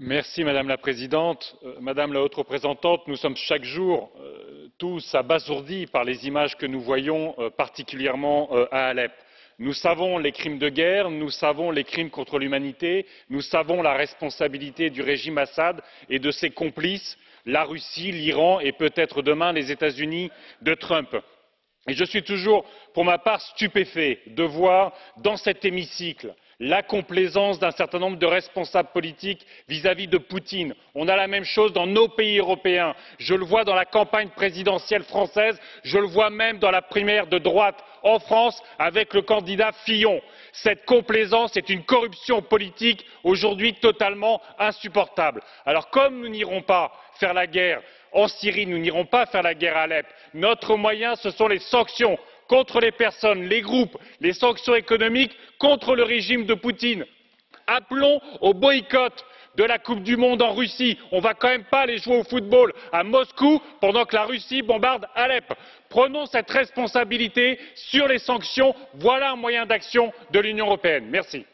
Madame la Présidente, Madame la Haute Représentante, nous sommes chaque jour tous abasourdis par les images que nous voyons, particulièrement à Alep. Nous savons les crimes de guerre, nous savons les crimes contre l'humanité, nous savons la responsabilité du régime Assad et de ses complices, la Russie, l'Iran et peut-être demain les États-Unis de Trump. Et je suis toujours, pour ma part, stupéfait de voir dans cet hémicycle la complaisance d'un certain nombre de responsables politiques vis-à-vis de Poutine. On a la même chose dans nos pays européens. Je le vois dans la campagne présidentielle française, je le vois même dans la primaire de droite en France avec le candidat Fillon. Cette complaisance est une corruption politique aujourd'hui totalement insupportable. Alors comme nous n'irons pas faire la guerre en Syrie, nous n'irons pas faire la guerre à Alep, notre moyen ce sont les sanctions contre les personnes, les groupes, les sanctions économiques contre le régime de Poutine. Appelons au boycott de la Coupe du Monde en Russie. On ne va quand même pas aller jouer au football à Moscou pendant que la Russie bombarde Alep. Prenons cette responsabilité sur les sanctions. Voilà un moyen d'action de l'Union européenne. Merci.